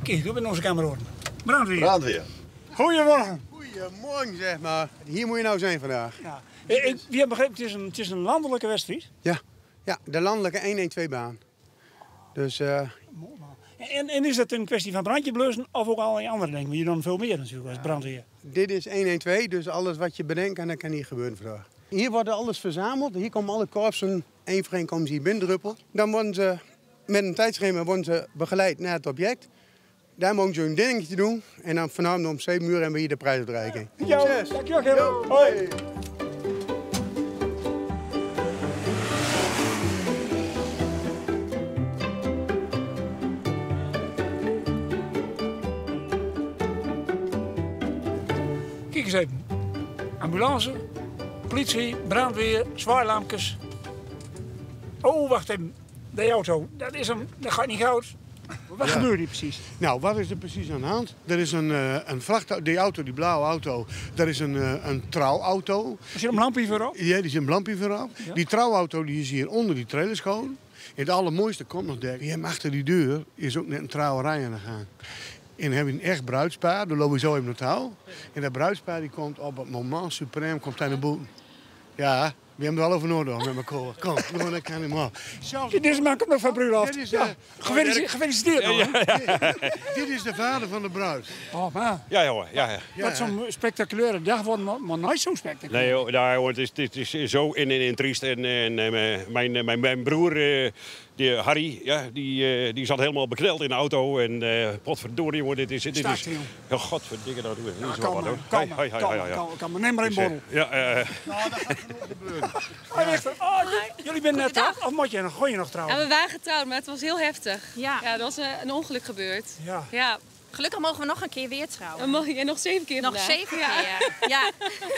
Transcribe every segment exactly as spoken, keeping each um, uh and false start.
Kijk, we zijn onze kameraden. Brandweer. Brandweer. Goedemorgen. Goedemorgen, zeg maar. Hier moet je nou zijn vandaag. Ja. Ik, ik, wie heb begrepen, het is, een, het is een landelijke wedstrijd. Ja, ja de landelijke honderdtwaalf-baan. Dus... Uh... En, en is dat een kwestie van brandje blussen of ook allerlei andere dingen? Want je dan veel meer natuurlijk als brandweer. Dit is honderdtwaalf, dus alles wat je bedenkt en dat kan hier gebeuren vandaag. Hier wordt alles verzameld. Hier komen alle korpsen, één voor één komen ze hier binnendruppelen. Dan worden ze met een tijdschema worden ze begeleid naar het object. Daar mogen ze hun dingetje doen. En dan vanavond om zeven uur hebben we hier de prijsuitreiking. Ja, dankjewel. Hoi. Kijk eens even. Ambulance, politie, brandweer, zwaarlampjes. Oh, wacht even. Die auto, dat, is hem, dat gaat niet goud. Wat ja. gebeurt hier precies? Nou, wat is er precies aan de hand? Er is een, uh, een vrachtauto, die auto, die blauwe auto, dat is een, uh, een trouwauto. Er zit een lampje voorop? Ja, die zit een lampje voorop. Ja. Die trouwauto die is hier onder die trailer schoon. En het allermooiste komt nog daar. Hier achter die deur is ook net een trouwerij aan de gang. En dan heb je een echt bruidspaar, daar loop je zo even naar het touw. En dat bruidspaar die komt op het moment suprem, komt aan de boel. Ja, we hebben er wel over nodig met elkaar. Kom, nou, dat kan niet meer. Dit is maar nog van Brulhof. Ja. Gefeliciteerd, gefeliciteerd ja, ja, ja. Dit is de vader van de bruid. Oh, man. Ja, jongen. Ja, ja. ja, Wat zo'n spectaculaire dag wordt, maar, maar nooit zo spectaculair. Nee, joh, nou, het, is, het is zo in, in, in triest. En, en, en mijn, mijn, mijn broer, uh, die, Harry, ja, die, uh, die zat helemaal bekneld in de auto. En uh, potverdorie, jongen, dit is... Dit Staat, is oh, godverdikke, dat doe ik niet zo wat, hoor. Kom maar, kom maar. Neem maar een borrel. Ja, uh, nou, dat gaat genoeg gebeuren. Oh, echt, oh, jullie bent net trouwd? Of moet je nog, gooi je nog trouwen? Ja, we waren getrouwd, maar het was heel heftig. Ja, ja er was een, een ongeluk gebeurd. Ja. ja. Gelukkig mogen we nog een keer weer trouwen. En, mag, en nog zeven keer Nog vandaag. zeven ja. keer, ja.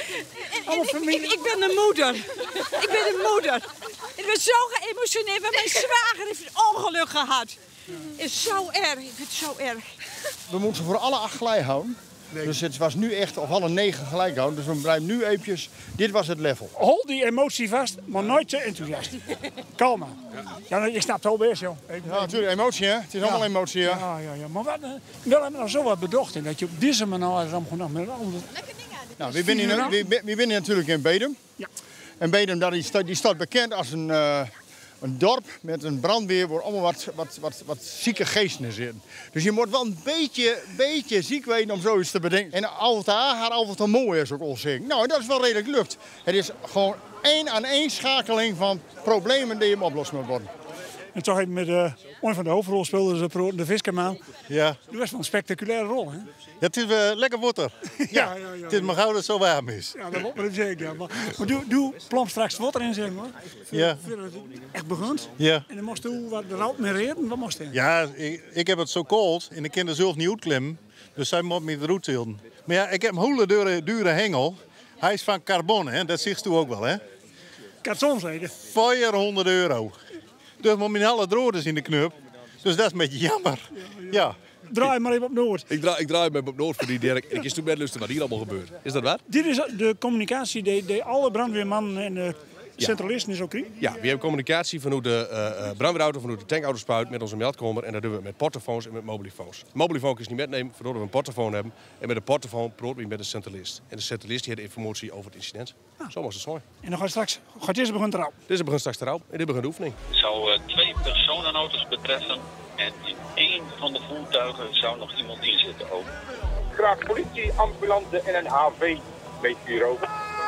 En, en, ik, ik, ik ben de moeder. Ik ben de moeder. Ik ben zo geëmotioneerd, want mijn zwager heeft een ongeluk gehad. Het is zo erg, ik vind het zo erg. We moeten voor alle acht gelijk houden. Nee. Dus het was nu echt op alle negen gelijk houden. Dus we blijven nu eventjes. Dit was het level. Hou die emotie vast, maar nooit te enthousiast. Kalm maar. Ja, je snapt het al best, joh. Ja, natuurlijk. Emotie, hè? Het is ja. allemaal emotie, ja. Ja, ja, ja. Maar wat, we hebben nog zo wat bedacht in dat je op deze manier gewoon met andere... Nou, we winnen, we, we winnen natuurlijk in Bedum. Ja. En Bedum, dat is, die staat bekend als een... Uh, Een dorp met een brandweer waar allemaal wat, wat, wat, wat zieke geesten in zitten. Dus je moet wel een beetje, beetje ziek weten om zoiets te bedenken. En altijd haar altijd een mooi is ook al zeggen. Nou, dat is wel redelijk lukt. Het is gewoon één aan één schakeling van problemen die hem oplossen moet worden. En toch even met uh, een van de hoofdrolspelers, de Viskerman. Ja. Dat was wel een spectaculaire rol, hè? Ja, het is uh, lekker water. Ja, ja, ja, ja, het is maar gauw dat het zo warm is. Ja, dat wordt me zeker. Ja. Maar, maar doe, doe plomp straks water in, zeg maar. Ja. Voordat het echt begint. Ja. En dan moest je wat eruit meer reden. Wat moest je? Ja, ik, ik heb het zo koud en de kinderen zelf niet uitklimmen. Dus zij moet met de route hielden. Maar ja, ik heb een hele dure, dure hengel. Hij is van carbon, hè? Dat ziet u ook wel, hè? Karton zeker? vierhonderd euro. Dus moet mijn alle droorders in de knup. Dus dat is een beetje jammer. Ja. Draai maar even op Noord. Ik draai, ik draai me op Noord voor die Dirk. Ik is toen met lusten wat hier allemaal gebeurt. Is dat waar? Dit is de communicatie die, die alle brandweermannen en de centralisten is ook krijgen? Ja, we hebben communicatie vanuit de uh, brandweerauto, vanuit de tankauto spuit met onze meldkomer. En dat doen we met portofoons en met mobielefoons. De mobielefoon is niet metnemen, waardoor we een portofoon hebben. En met de portofoon praten we met de centralist. En de centralist die heeft informatie over het incident. Ah. Zo was het zo. En dan gaat straks, gaat deze begint erop? Deze begint straks erop en dit begint de oefening. Het zou uh, twee personenauto's betreffen. En in één van de voertuigen zou nog iemand in zitten ook. Graag politie, ambulance en een H V. Weet u hierover?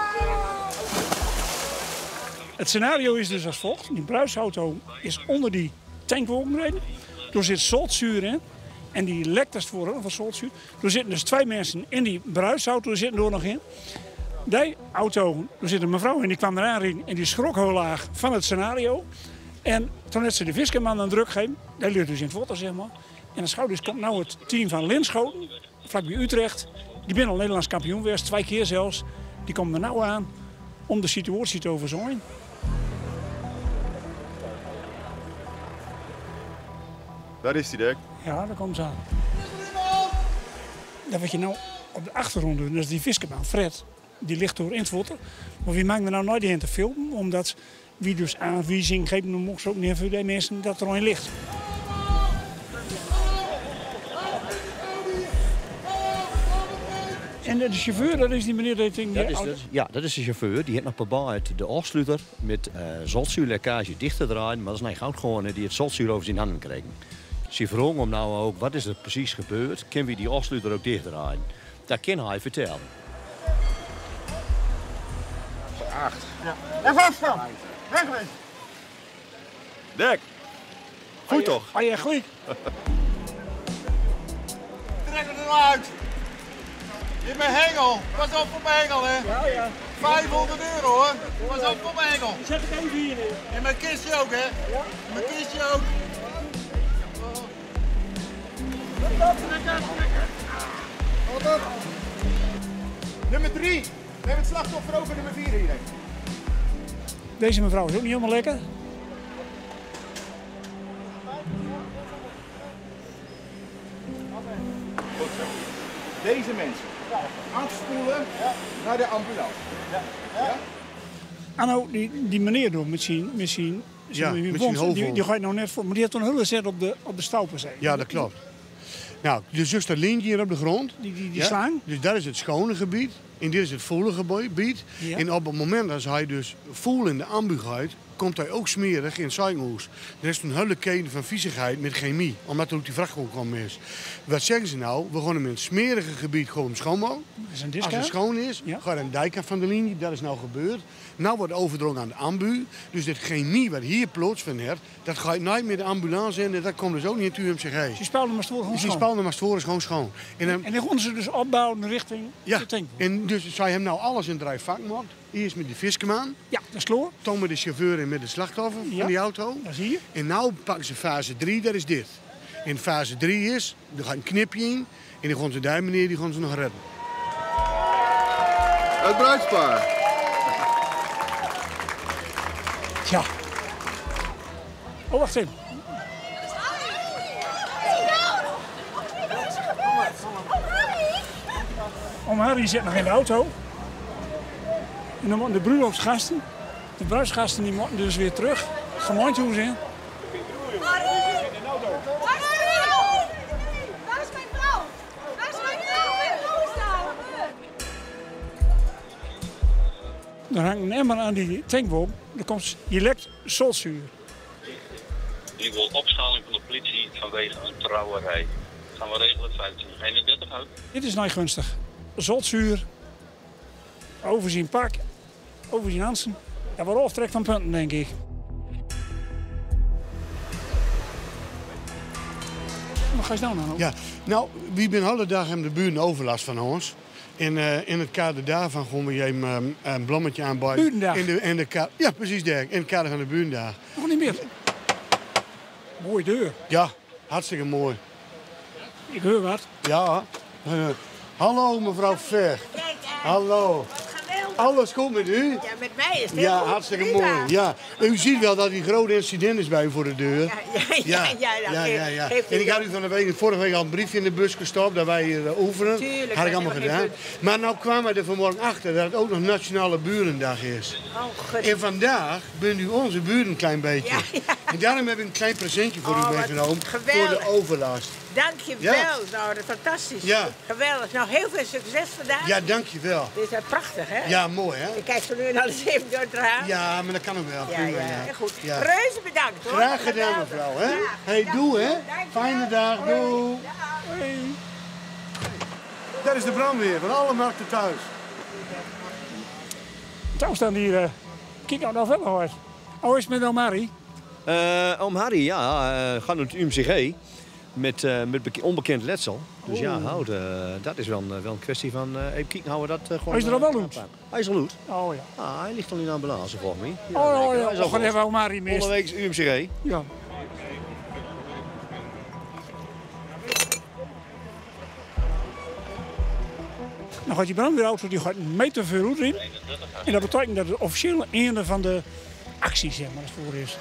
Het scenario is dus als volgt. Die bruisauto is onder die tankwagen gereden. Er zit zoutzuur in. En die lekt als voor van zoutzuur. Er zitten dus twee mensen in die bruisauto. Er zitten er nog in. Die auto, er zit een mevrouw in. Die kwam eraan rijden. En die schrok heel laag van het scenario. En toen heeft ze de Viskerman een druk gegeven. Die ligt dus in het water, zeg maar. En als dus komt nou het team van Linschoten, vlakbij Utrecht. Die ben al Nederlands kampioen geweest, twee keer zelfs. Die komen er nou aan om de situatie te overzooien. Daar is hij, Dirk. Ja, daar komt ze aan. Dat wat je nou op de achtergrond doet, dat is die Viskerman, Fred. Die ligt door in het water. Maar wie maakt er nou nooit in te filmen, omdat wie dus aanwijzing geeft, dan mocht ze ook niet voor de mensen dat er al in ligt. En de chauffeur, dat is die meneer die ding. Dat is de, ja, dat is de chauffeur. Die heeft nog probeerd de afsluiter met uh, zoltzuurlekkage dicht te draaien. Maar dat is niet goud gewoon die het zoltzuur over zijn handen kregen. Ze vroeg hem nou ook, wat is er precies gebeurd? Kunnen we die afsluiter ook dicht draaien? Dat kan hij vertellen. Acht. Ja. Even afstand. Wegwezen. Dek. Goed toch? Ga je goed? Trek het eruit. Je bent hengel. Pas op voor mijn hengel, hè? Ja, ja. vijfhonderd euro, hoor. Pas op voor mijn hengel. Zet ik even hier in. En mijn kistje ook, hè? Ja. Mijn kistje ook. Wat op? Nummer drie. Neem het slachtoffer over nummer vier hier. Deze mevrouw is ook niet helemaal lekker. Goed zo. Deze mensen afspoelen naar de ambulance. Ja. Ja? Anno, die, die meneer door met zijn, met zijn, Ja, zijn met zijn wond, die, hoofdwond. die ga je nou net voor. Maar die heeft een hulde zet op de, op de stoupen. Ja, dat klopt. Nou, de zuster ligt hier op de grond. Die, die, die Ja? slaan. Dus dat is het schone gebied. En dit is het voelige gebied. Ja. En op het moment dat hij dus voel in de ambu gaat, komt hij ook smerig in het ziekenhuis. Er is een hele keten van viezigheid met chemie, omdat er ook die vracht gekomen is. Wat zeggen ze nou? We gaan hem in het smerige gebied gewoon schoonmaken. Is een Als disco? het schoon is, Ja. gaat een dijk af van de linie. Dat is nou gebeurd. Nou wordt overdrongen aan de ambu. Dus dit chemie wat hier plaatsvindt, heeft, dat gaat nooit meer de ambulance in. En dat komt dus ook niet in het U M C G. Die spelden maar gewoon Dus die schoon. spelden maar voor is gewoon schoon. En, dan, En die gaan ze dus opbouwen richting ja, de tank. en dus zij hem nou alles in drie vak gemaakt. Eerst met die viskemaan. Ja, dat is kloor. Toen met de chauffeur en met de slachtoffer Ja. van die auto. Dat zie je. En nu pakken ze fase drie, dat is dit. En fase drie is, er gaat een knipje in. En dan gaan ze daar meneer, die gaan ze nog redden. Het bruidspaar. Ja. Oh, wacht even. Om Harry zit nog in de auto. En dan moeten de bruiloftsgasten, de bruidsgasten, die moeten dus weer terug het gemeentehuis in. Waar is mijn vrouw? Waar is mijn vrouw? Mijn vrouw is daar. Dan hangt een emmer aan die tankboom. Dan komt direct zoltzuur. Die wil opschaling van de politie vanwege een trouwerij. Gaan we regelen vijfentwintig eenendertig uit. Dit is nou gunstig. Zoltzuur, over zijn pak, over zijn Hansen. Dat wordt aftrek van punten, denk ik. Wat ga je nou nou? Ja, nou, we zijn alle dagen hebben de buren overlast van ons. En uh, in het kader daarvan gaan we hem um, een blommetje aanbieden. Burendag? In de, in de ka- ja, precies, Dirk. In het kader van de burendag. Nog niet meer. Mooie deur. Ja, hartstikke mooi. Ik hoor wat. Ja. Uh, hallo mevrouw Ver. Hallo. Alles goed met u? Ja, met mij is het heel Ja, goed. hartstikke Prima. mooi. Ja. U ziet wel dat die grote incident is bij u voor de deur. Ja, ja, ja, ja, ja, ja, ja. geeft u En ik wel. had u van de week, vorige week al een briefje in de bus gestopt dat wij hier uh, oefenen. Tuurlijk, had ik dat allemaal is helemaal gedaan. geen Maar nou kwamen we er vanmorgen achter dat het ook nog Nationale Burendag is. Oh, goed. En vandaag bent u onze buren een klein beetje. Ja, ja. En daarom heb ik een klein presentje voor Oh, u wat meegenomen. Voor geweldig. de overlast. Dank je wel. Ja. Nou, dat is fantastisch. Ja. Geweldig. Nou, heel veel succes vandaag. Ja, dankjewel. Dit is uh, prachtig, hè? Ja, mooi hè? Ik kijk zo nu en alles even door het raam. Ja, maar dat kan ook wel. Ja, Prima, ja. ja. Goed. Ja. Reuze bedankt, hoor. Graag gedaan, Geweldig. mevrouw. Hè? Ja, Hey, dank doe je. hè. Dank je Fijne wel. dag, Hoi. doe. Hey. Dat is de brandweer van alle markten thuis. Trouwens staan hier. Uh, kijk nou nou wel uit. Oh, is het met Omari? Uh, oom Harry, ja, uh, gaat naar het U M C G met, uh, met beke- onbekend letsel. Dus ja, Oeh. houd, uh, dat is wel een, wel een kwestie van uh, even kijken hoe we dat uh, gewoon... Hij is er al wel uh, goed? aanpakken. Hij is al goed. Oh ja. Ah, hij ligt al in de ambulance volgens mij. Oh, oh zeker. ja. Hij is al We gaan goed. even Omari mist. Volgende week is U M C G. Ja. Dan gaat die brandweerauto die gaat een meter verroet in. En dat betekent dat het officiële einde van de actie, zeg maar, voor is.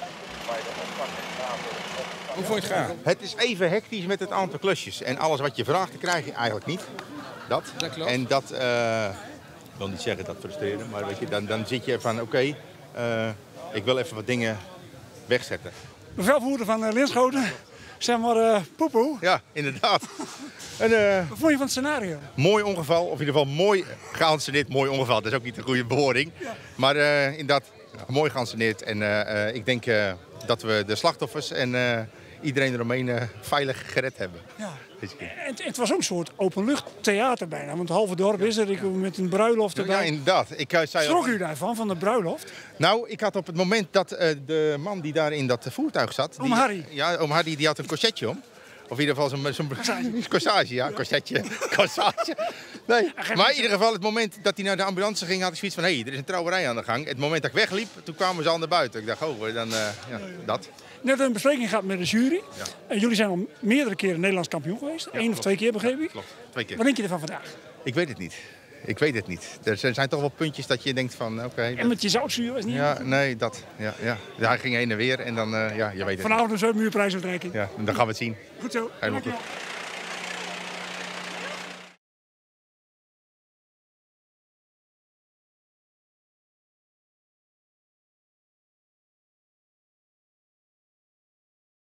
Hoe vond je het gaan? Het is even hectisch met het aantal klusjes. En alles wat je vraagt, dat krijg je eigenlijk niet. Dat. Dat klopt. En dat, eh, ik wil niet zeggen dat frustreren, maar weet je, dan, dan zit je van oké, eh, ik wil even wat dingen wegzetten. Bevelvoerder van uh, Linschoten. Zeg maar, uh, poepoe. Ja, inderdaad. En, uh, Wat vond je van het scenario? Mooi ongeval, of in ieder geval mooi geanceneerd. Mooi ongeval, dat is ook niet de goede bewoording. Ja. Maar uh, inderdaad, mooi geanceneerd. En uh, uh, ik denk uh, dat we de slachtoffers en uh, iedereen eromheen uh, veilig gered hebben. Ja. Het, het was ook een soort openluchttheater bijna. Want het halve dorp is er, ik, met een bruiloft erbij. Ja, inderdaad. Ik, uh, zei Schrok u daarvan, van de bruiloft? Nou, ik had op het moment dat uh, de man die daar in dat voertuig zat... Oom Harry. Ja, oom Harry, die had een corsetje om. Of in ieder geval zo'n zo corsage, ja, corsetje, corsage. Nee. Maar in ieder geval, het moment dat hij naar de ambulance ging, had ik zoiets van... hé, hey, er is een trouwerij aan de gang. Het moment dat ik wegliep, toen kwamen ze al naar buiten. Ik dacht, oh, dan, uh, ja, dat. Net een bespreking gehad met de jury. Ja. En jullie zijn al meerdere keren Nederlands kampioen geweest. Ja, Eén klopt. of twee keer, begreep ik? Klopt, twee keer. Wat denk je ervan vandaag? Ik weet het niet. Ik weet het niet. Er zijn toch wel puntjes dat je denkt van, oké. Okay, en met je zoutzuur is niet Ja, goed. nee, dat. Ja, ja. ja, hij ging heen en weer en dan, uh, ja, je weet het Vanavond een zeven uur prijsuitreiking. Ja, dan gaan we het zien. Goed zo. Helemaal goed.